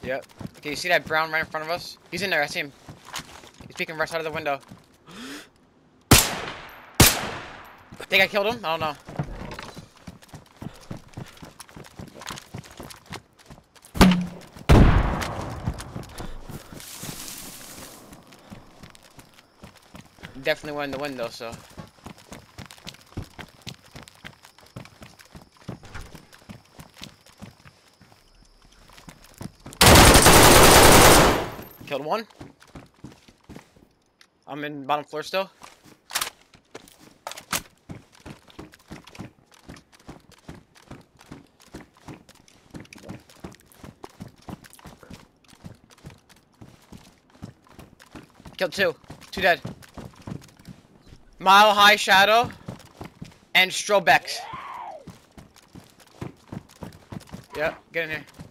Yep. Okay, you see that brown right in front of us? He's in there, I see him. He's peeking right side of the window. Think I killed him? I don't know. Definitely went in the window, so. Killed one. I'm in bottom floor still. Killed two. Two dead. Mile High Shadow and Strobex. Yep, get in here.